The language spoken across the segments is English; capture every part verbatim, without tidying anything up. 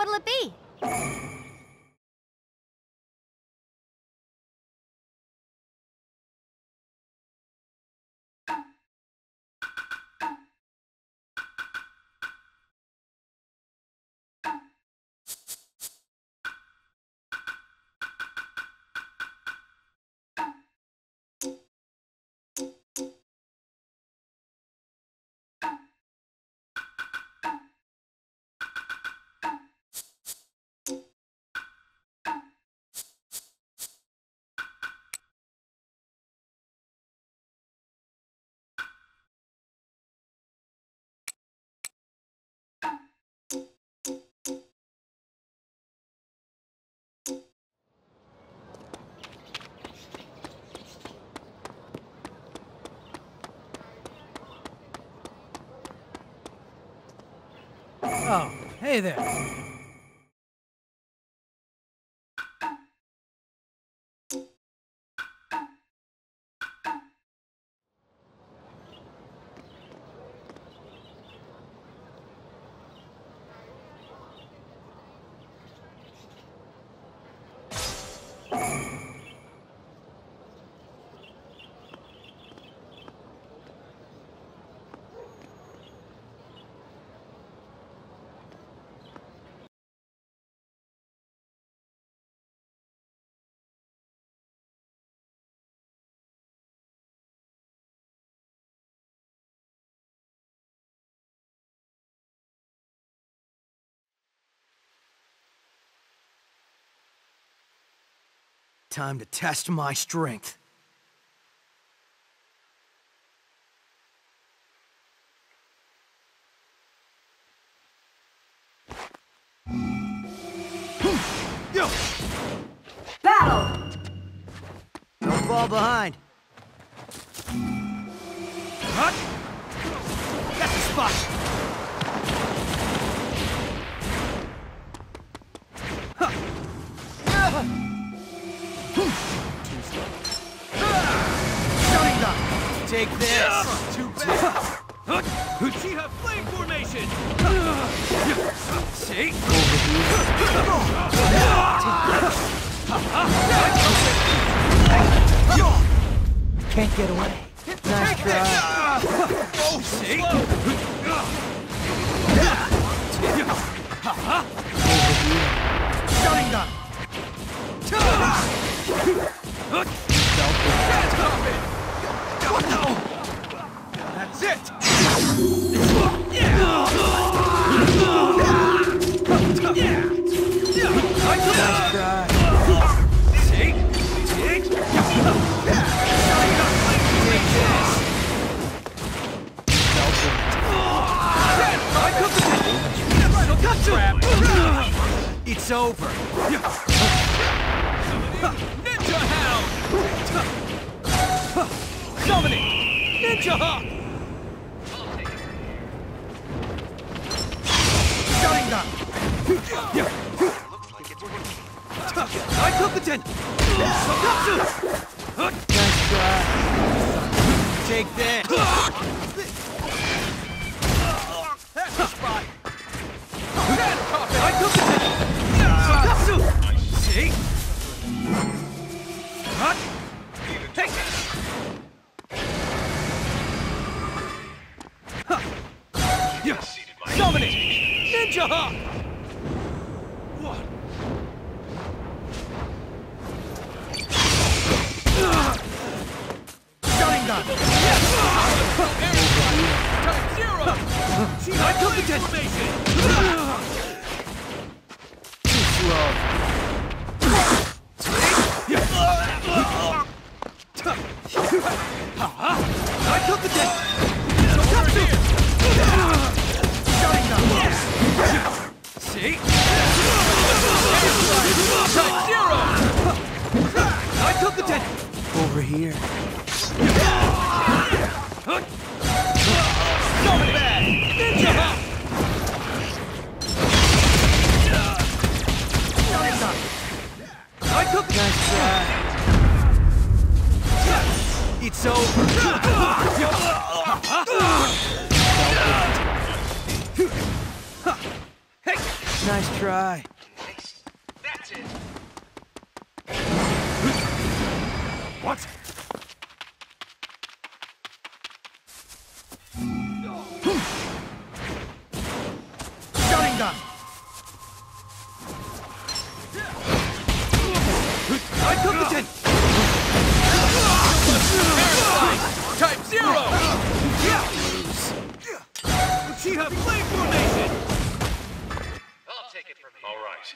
what'll it be? Oh, hey there. Time to test my strength. Battle! Don't fall behind. Hut! That's the spot! Huh. Stunning dunk! Take this! Too bad! Uchiha Flame Formation! See? Can't get away. Nice try. Oh, see? Stunning dunk! That's it! Nice try. Take, take, It's over. Ninja Hound! Summoning! Ninja Hawk! Stunning dunk! I Competent! Sokatsu! Nice try. Take this. That's the spot! I Competent! Sokatsu! See? Hut! Hey! Summoning! Ninja Hawk! What? Stunning dunk! Type Zero! I Competent! Too slow. I Competent! Sokatsu! Stunning dunk! See? Type Zero! I Competent! Over here. Summoning! Ninja Hawk! Stunning dunk! I Competent! Nice try. It's over. Hey! Nice try. Nice. That's it. What? Shutting gun. I took the ten. Type zero. Uchiha Flame Formation. I'll take it from here. All right.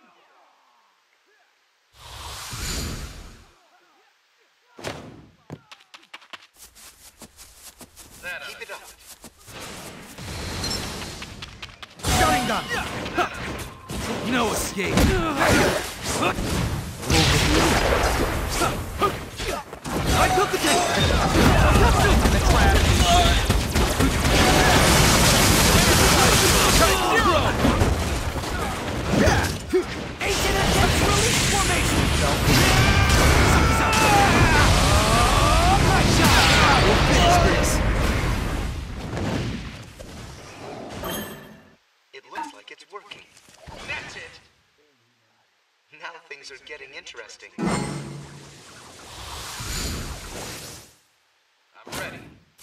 Keep it up. Shutting gun. No escape. I took the ten. The trap. Type zero. Ancient Attempts Release Formation. Nice shot. We'll finish this. It looks like it's working. That's it. Now things are getting interesting. I'm ready.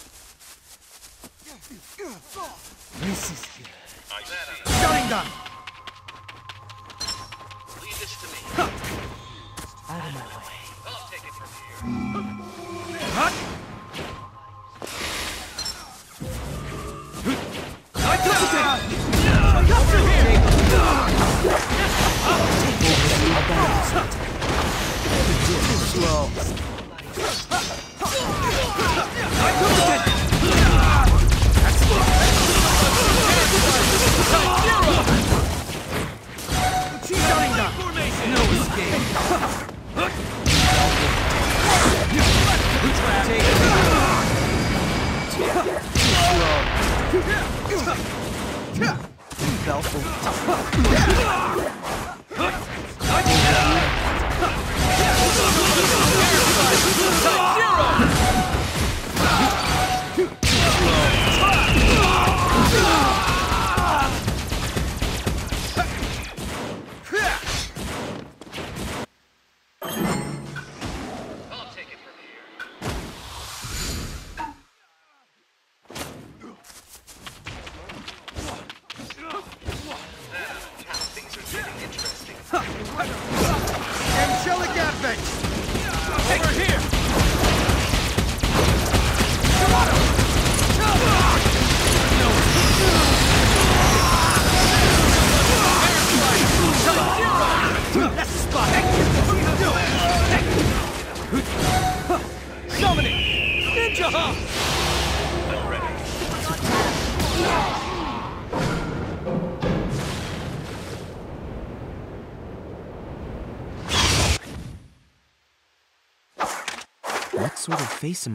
This is good. I said Shutting gun. leave this to me. Out of my way. I'll take it from here. Hut. I took the ten. Come through here. Too slow. I took the ten. That's slow. Type zero. Shutting gun. Formation. No escape. Take it. Too slow. Fell for it. Type zero. I'll take it from here. Now things are getting interesting. Angelic Advent. Over here. That's the spot. Summoning. Ninja Hop. What sort of face am